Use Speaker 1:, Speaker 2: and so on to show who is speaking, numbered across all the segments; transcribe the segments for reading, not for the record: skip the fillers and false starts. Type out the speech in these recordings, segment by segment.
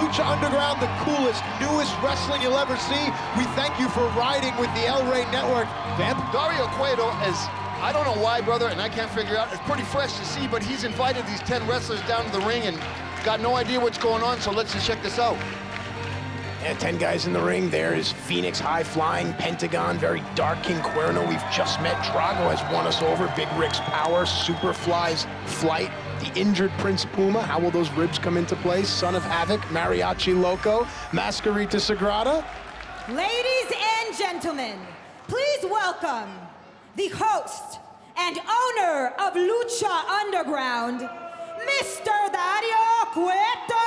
Speaker 1: Lucha Underground, the coolest, newest wrestling you'll ever see. We thank you for riding with the Rey Network. Vamp?
Speaker 2: Dario Cueto is, I don't know why, brother, and I can't figure out. It's pretty fresh to see, but he's invited these 10 wrestlers down to the ring and got no idea what's going on, so let's just check this out.
Speaker 3: And 10 guys in the ring. There is Fenix, high-flying, Pentagon, very dark, King Cuerno. We've just met. Drago has won us over. Big Rick's power, Superfly's flight, the injured Prince Puma. How will those ribs come into play? Son of Havoc, Mariachi Loco, Mascarita Sagrada.
Speaker 4: Ladies and gentlemen, please welcome the host and owner of Lucha Underground, Mr. Dario Cueto!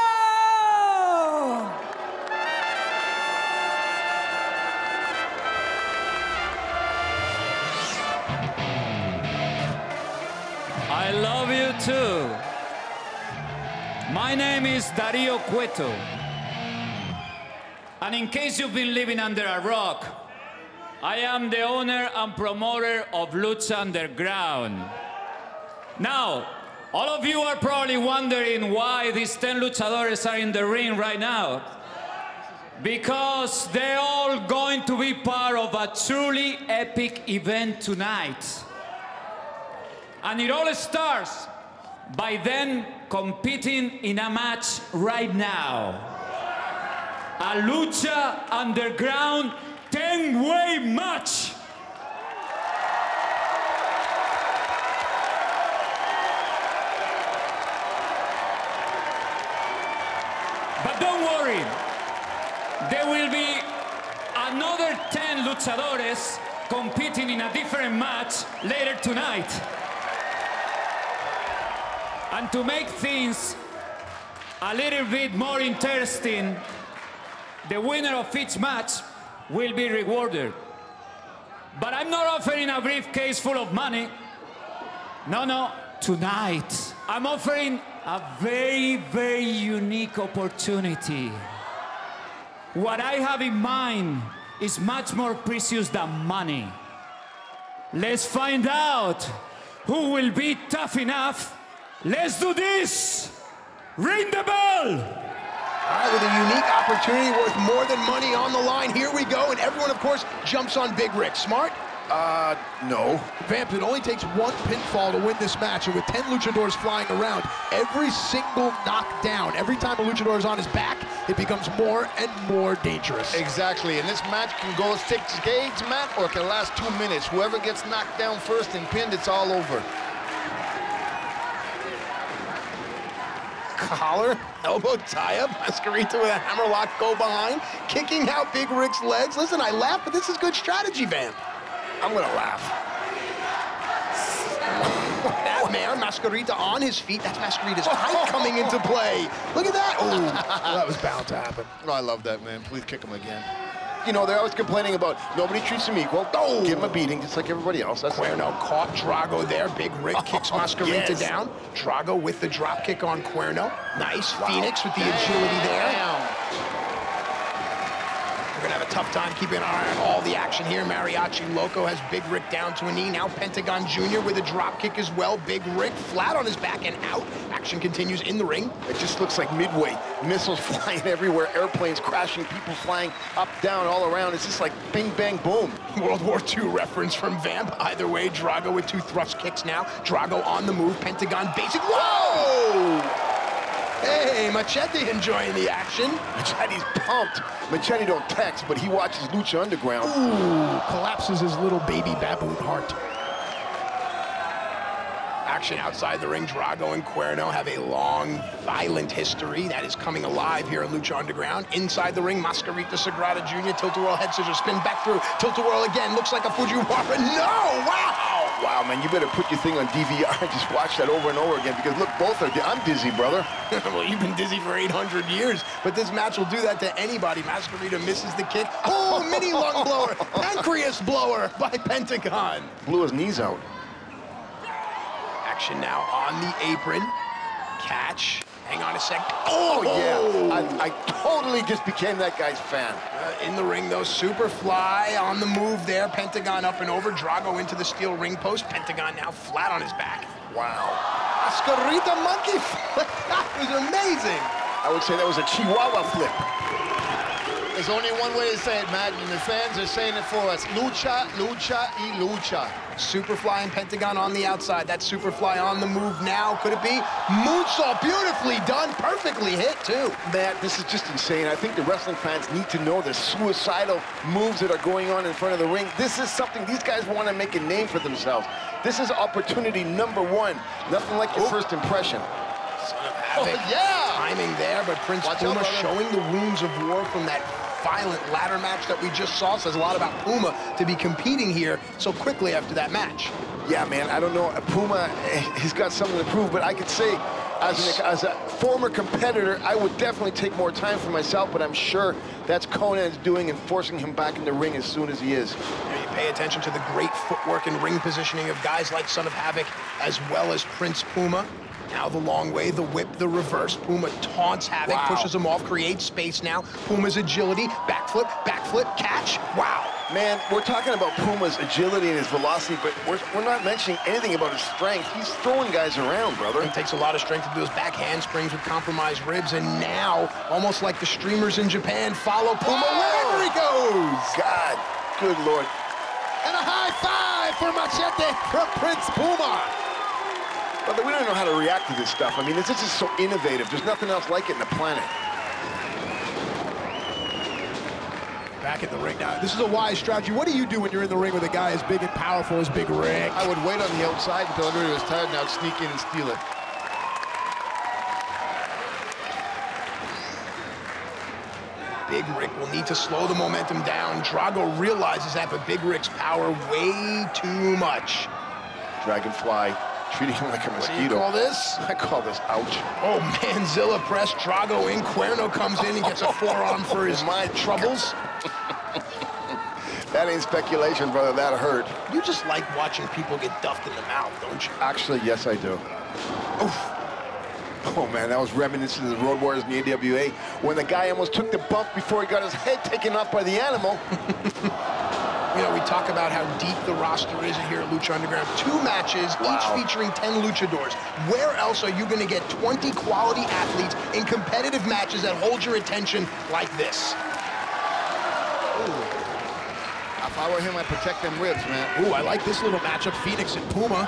Speaker 5: I love you too. My name is Dario Cueto. And in case you've been living under a rock, I am the owner and promoter of Lucha Underground. Now, all of you are probably wondering why these 10 luchadores are in the ring right now. Because they're all going to be part of a truly epic event tonight. And it all starts by them competing in a match right now. A Lucha Underground 10-way match. But don't worry, there will be another 10 luchadores competing in a different match later tonight. And to make things a little bit more interesting, the winner of each match will be rewarded. But I'm not offering a briefcase full of money. No, tonight, I'm offering a very, very unique opportunity. What I have in mind is much more precious than money. Let's find out who will be tough enough. Let's do this! Ring the bell!
Speaker 3: All right, with a unique opportunity worth more than money on the line, here we go, and everyone, of course, jumps on Big Rick. Smart?
Speaker 1: No. Vamp, it only takes one pinfall to win this match, and with 10 luchadors flying around, every single knockdown, every time a luchador is on his back, it becomes more and more dangerous.
Speaker 2: Exactly, and this match can go 6 days, Matt, or it can last 2 minutes. Whoever gets knocked down first and pinned, it's all over.
Speaker 3: Collar, elbow tie-up, Mascarita with a hammerlock go behind, kicking out Big Rick's legs. Listen, I laugh, but this is good strategy, Vamp.
Speaker 2: I'm gonna laugh.
Speaker 3: That man, Mascarita on his feet. That's Mascarita's height coming into play. Look at that. Oh, that was bound to happen.
Speaker 2: Oh, I love that, man. Please kick him again. You know, they're always complaining about nobody treats him equal. Oh, give him a beating, just like everybody else. That's
Speaker 3: Cuerno caught Drago there. Big Rick kicks Mascarita down. Drago with the drop kick on Cuerno. Nice. Wow. Fenix with the agility there. We're gonna have a tough time keeping an eye on all the action here. Mariachi Loco has Big Rick down to a knee. Now Pentagon Jr. with a drop kick as well. Big Rick flat on his back and out. Action continues in the ring.
Speaker 2: It just looks like Midway. Missiles flying everywhere, airplanes crashing, people flying up, down, all around. It's just like bing, bang, boom.
Speaker 3: World War II reference from Vamp. Either way, Drago with 2 thrust kicks now. Drago on the move. Pentagon basic. Whoa! Hey, Machete enjoying the action.
Speaker 2: Machete's pumped. Machete don't text, but he watches Lucha Underground.
Speaker 3: Ooh, collapses his little baby baboon heart. Action outside the ring. Drago and Cuerno have a long, violent history that is coming alive here in Lucha Underground. Inside the ring, Mascarita Sagrada Jr. Tilt-a-whirl head scissors, spin back through. Tilt-a-whirl again, looks like a Fujiwara. No, wow!
Speaker 2: Wow, man, you better put your thing on DVR and just watch that over and over again, because look, both are, I'm dizzy, brother.
Speaker 3: Well, you've been dizzy for 800 years, but this match will do that to anybody. Mascarita misses the kick. Oh, mini lung blower, pancreas blower by Pentagon.
Speaker 2: Blew his knees out.
Speaker 3: Action now on the apron. Catch. Hang on a sec.
Speaker 2: Oh, yeah. I totally just became that guy's fan.
Speaker 3: In the ring, though, Superfly on the move there. Pentagon up and over. Drago into the steel ring post. Pentagon now flat on his back.
Speaker 2: Wow.
Speaker 3: Mascarita monkey flip. That was amazing.
Speaker 2: I would say that was a Chihuahua flip. There's only one way to say it, Matt, and the fans are saying it for us. Lucha, lucha, y lucha.
Speaker 3: Superfly and Pentagon on the outside. That Superfly on the move now. Could it be? Moonsault, beautifully done, perfectly hit, too.
Speaker 2: Matt, this is just insane. I think the wrestling fans need to know the suicidal moves that are going on in front of the ring. This is something these guys want to make a name for themselves. This is opportunity #1. Nothing like your first impression.
Speaker 3: Son of Havoc.
Speaker 2: Oh, yeah!
Speaker 3: Timing there, but Prince Puma showing the wounds of war from that violent ladder match that we just saw. Says a lot about Puma to be competing here so quickly after that match.
Speaker 2: Yeah, man, I don't know. Puma, he's got something to prove, but I could say, as a former competitor, I would definitely take more time for myself, but I'm sure that's Konnan's doing and forcing him back in the ring as soon as he is.
Speaker 3: You pay attention to the great footwork and ring positioning of guys like Son of Havoc, as well as Prince Puma. Now the long way, the whip, the reverse. Puma taunts Havoc, pushes him off, creates space now. Puma's agility, backflip, catch. Wow.
Speaker 2: Man, we're talking about Puma's agility and his velocity, but we're not mentioning anything about his strength. He's throwing guys around, brother.
Speaker 3: It takes a lot of strength to do those back handsprings with compromised ribs, and now, almost like the streamers in Japan, follow Puma wherever he goes.
Speaker 2: God, good Lord.
Speaker 1: And a high five for Machete from Prince Puma.
Speaker 2: Brother, we don't know how to react to this stuff. I mean, this is so innovative. There's nothing else like it in the planet.
Speaker 1: Back at the ring now. This is a wise strategy. What do you do when you're in the ring with a guy as big and powerful as Big Rick?
Speaker 2: I would wait on the outside until everybody was tired, and I would sneak in and steal it.
Speaker 3: Big Rick will need to slow the momentum down. Drago realizes that, but Big Rick's power way too much.
Speaker 2: Dragonfly. Treating him like a mosquito.
Speaker 3: What do you call this?
Speaker 2: I call this ouch.
Speaker 3: Oh, Manzilla press, Drago in, Cuerno comes in and gets a forearm for his troubles.
Speaker 2: That ain't speculation, brother, that hurt.
Speaker 3: You just like watching people get duffed in the mouth, don't you?
Speaker 2: Actually, yes, I do.
Speaker 3: Oof.
Speaker 2: Oh, man, that was reminiscent of the Road Warriors in the AWA when the guy almost took the bump before he got his head taken off by the animal.
Speaker 3: You know, we talk about how deep the roster is here at Lucha Underground. 2 matches, each featuring 10 luchadors. Where else are you going to get 20 quality athletes in competitive matches that hold your attention like this?
Speaker 2: Ooh. If I were him, I'd protect them ribs, man.
Speaker 1: Ooh, I like this little matchup, Fenix and Puma.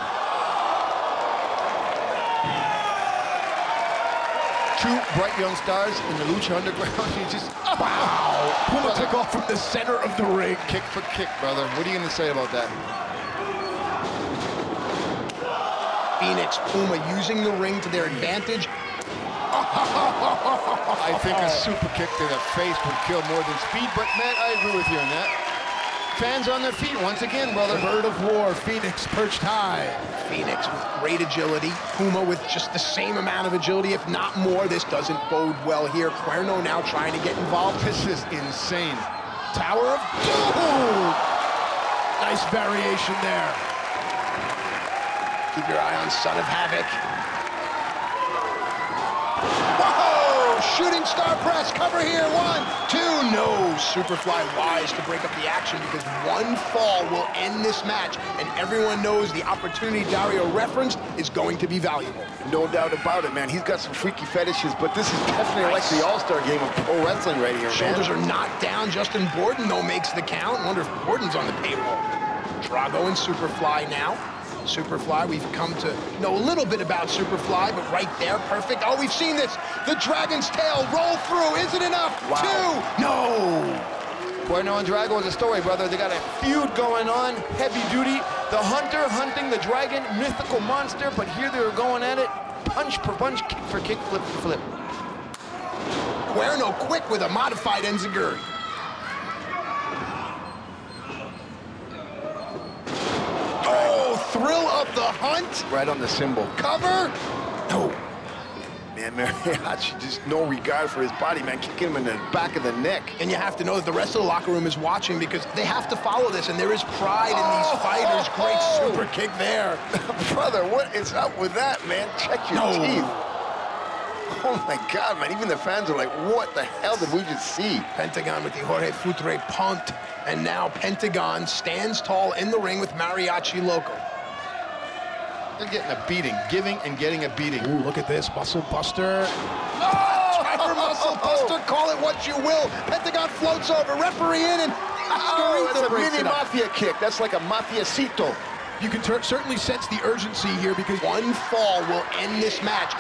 Speaker 2: 2 bright young stars in the Lucha Underground. You just,
Speaker 1: wow! Puma took off from the center of the ring.
Speaker 2: Kick for kick, brother. What are you going to say about that?
Speaker 3: Fenix, Puma using the ring to their advantage.
Speaker 2: I think a super kick to the face would kill more than speed, but, man, I agree with you on that. Fans on their feet once again, brother.
Speaker 1: Bird of War, Fenix perched high.
Speaker 3: Fenix with great agility. Puma with just the same amount of agility, if not more. This doesn't bode well here. Cuerno now trying to get involved.
Speaker 2: This is insane.
Speaker 1: Tower of Doom! Nice variation there.
Speaker 3: Keep your eye on Son of Havoc.
Speaker 1: Whoa! Shooting star press, cover here, 1, 2, no. Superfly wise to break up the action because 1 fall will end this match, and everyone knows the opportunity Dario referenced is going to be valuable.
Speaker 2: No doubt about it, man. He's got some freaky fetishes, but this is definitely like the all-star game of pro wrestling right here,
Speaker 3: Shoulders
Speaker 2: man.
Speaker 3: are knocked down. Justin Borden, though, makes the count. I wonder if Borden's on the payroll. Drago and Superfly now. Superfly, we've come to know a little bit about Superfly, but right there, perfect. Oh, we've seen this. The Dragon's Tail roll through. Is it enough?
Speaker 2: Wow.
Speaker 3: 2. No.
Speaker 2: Cuerno and Drago is a story, brother. They got a feud going on, heavy duty. The hunter hunting the dragon, mythical monster, but here they were going at it. Punch for punch, kick for kick, flip for flip.
Speaker 3: Cuerno quick with a modified enziguri. Thrill of the hunt.
Speaker 2: Right on the symbol.
Speaker 3: Cover. No.
Speaker 2: Man, Mariachi, just no regard for his body, man. Kicking him in the back of the neck.
Speaker 3: And you have to know that the rest of the locker room is watching because they have to follow this, and there is pride in these fighters. Great super kick there.
Speaker 2: Brother, what is up with that, man? Check your teeth. Oh, my God, man. Even the fans are like, what the hell did we just see?
Speaker 3: Pentagon with the Jorge Futre punt. And now Pentagon stands tall in the ring with Mariachi Loco.
Speaker 2: They're getting a beating, giving and getting a beating.
Speaker 1: Ooh, look at this, muscle buster.
Speaker 3: Oh! Driver muscle buster, call it what you will. Pentagon floats over, referee in, and
Speaker 2: That's a mini mafia kick. That's like a mafiacito.
Speaker 3: You can certainly sense the urgency here because one fall will end this match.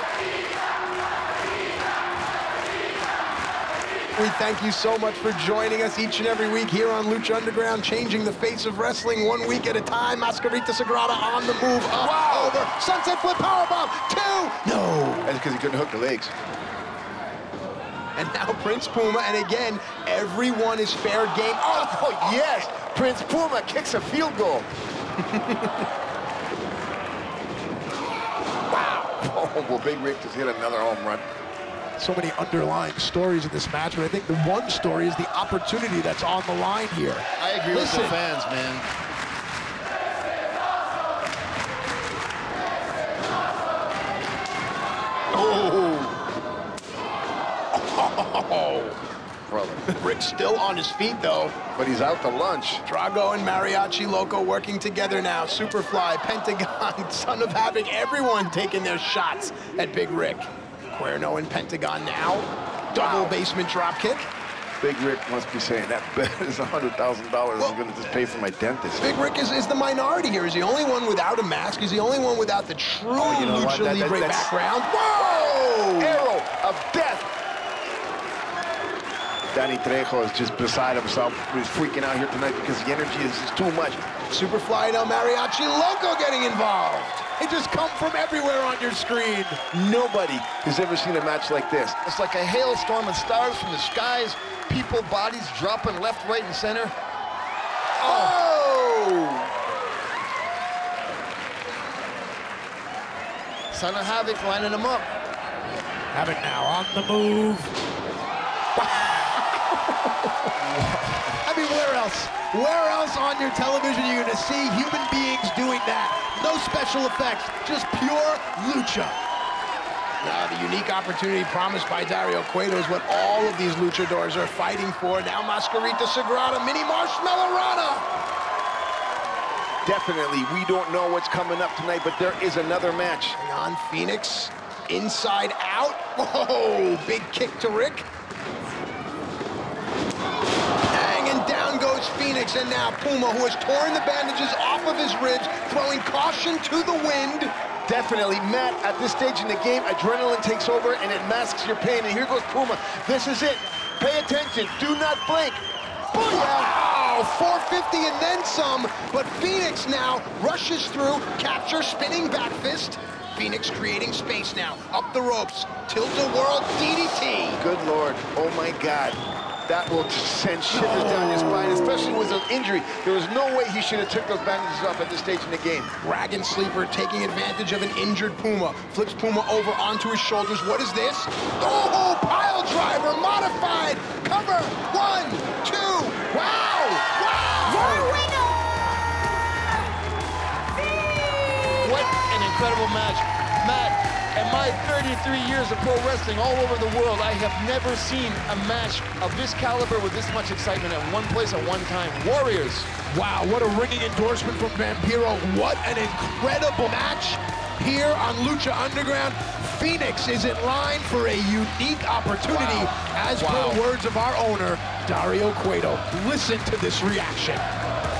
Speaker 3: We thank you so much for joining us each and every week here on Lucha Underground, changing the face of wrestling 1 week at a time. Mascarita Sagrada on the move, up, over, sunset flip, powerbomb, 2, no.
Speaker 2: That's because he couldn't hook the legs.
Speaker 3: And now Prince Puma, and again, everyone is fair game.
Speaker 2: Oh, yes, Prince Puma kicks a field goal. Wow. Oh, well, Big Rick just hit another home run.
Speaker 1: So many underlying stories in this match, but I think the one story is the opportunity that's on the line here.
Speaker 6: I agree with the fans, man.
Speaker 3: Oh, brother. Rick's still on his feet, though.
Speaker 2: But he's out to lunch.
Speaker 3: Drago and Mariachi Loco working together now. Superfly, Pentagon, Son of Havoc, everyone taking their shots at Big Rick. Cuerno and Pentagon now. Double basement drop kick.
Speaker 2: Big Rick must be saying that bet is $100,000. I'm going to just pay for my dentist.
Speaker 3: Big Rick is the minority here. He's the only one without a mask. He's the only one without the true Lucha Libre background. Whoa!
Speaker 2: Arrow of death. Danny Trejo is just beside himself. He's freaking out here tonight because the energy is just too much.
Speaker 3: Superfly and El Mariachi Loco getting involved. They just come from everywhere on your screen.
Speaker 2: Nobody has ever seen a match like this.
Speaker 6: It's like a hailstorm of stars from the skies. People, bodies dropping left, right, and center.
Speaker 3: Oh!
Speaker 6: Son of Havoc lining them up.
Speaker 1: Havoc now on the move.
Speaker 3: I mean, where else? Where else on your television are you going to see human beings doing that? No special effects, just pure lucha. Now, the unique opportunity promised by Dario Cueto is what all of these luchadors are fighting for. Now, Mascarita Sagrada, mini Marshmallow Rana.
Speaker 2: Definitely, we don't know what's coming up tonight, but there is another match.
Speaker 3: Hang on, Fenix, inside out. Whoa, big kick to Rick. Down goes Fenix, and now Puma, who has torn the bandages off of his ribs, throwing caution to the wind.
Speaker 2: Definitely, Matt, at this stage in the game, adrenaline takes over and it masks your pain. And here goes Puma. This is it. Pay attention. Do not blink.
Speaker 3: Wow, 450 and then some, but Fenix now rushes through, capture, spinning back fist. Fenix creating space now, up the ropes, tilt-a-whirl DDT.
Speaker 2: Good Lord, oh my God. That will send shivers down your spine, especially with an injury. There was no way he should have took those bandages off at this stage in the game.
Speaker 3: Dragon Sleeper taking advantage of an injured Puma. Flips Puma over onto his shoulders. What is this? Oh, pile driver, modified. Cover, 1, 2, wow, wow.
Speaker 4: Your winner,
Speaker 6: What an incredible match. Matt, in my 33 years of pro wrestling all over the world, I have never seen a match of this caliber with this much excitement at one place at one time. Warriors.
Speaker 1: Wow, what a ringing endorsement from Vampiro. What an incredible match here on Lucha Underground. Fenix is in line for a unique opportunity, as per the words of our owner, Dario Cueto. Listen to this reaction.